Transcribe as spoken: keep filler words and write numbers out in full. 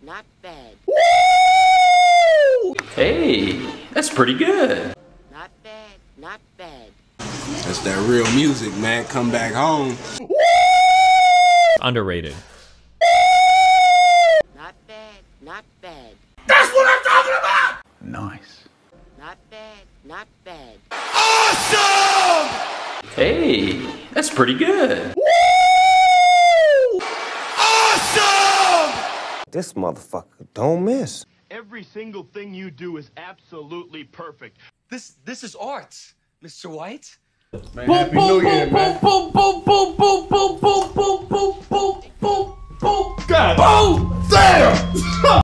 not bad. Woo! Hey, that's pretty good. Not bad, not bad. That's that real music, man. Come back home. Woo! Underrated. Not bad, not bad. That's what I'm talking about! Nice. Not bad, not bad. Awesome! Hey, that's pretty good. Woo! Awesome! This motherfucker don't miss. Every single thing you do is absolutely perfect. This this is art, Mister White. Man, Happy New Year, man. boom, boom, boom, boom, boom, boom, boom, boom, boom, boom, boom, boom. God. Oh, damn!